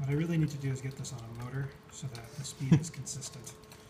What I really need to do is get this on a motor so that the speed is consistent.